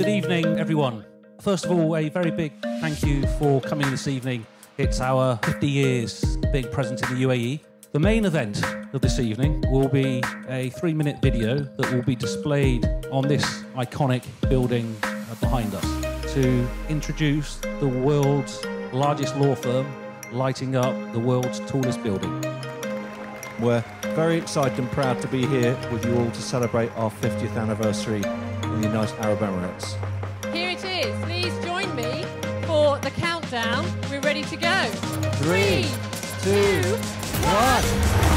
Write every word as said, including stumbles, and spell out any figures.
Good evening, everyone. First of all, a very big thank you for coming this evening. It's our fifty years being present in the U A E. The main event of this evening will be a three-minute video that will be displayed on this iconic building behind us to introduce the world's largest law firm lighting up the world's tallest building. We're very excited and proud to be here with you all to celebrate our fiftieth anniversary in the United Arab Emirates. Here it is. Please join me for the countdown. We're ready to go. Three, two, one.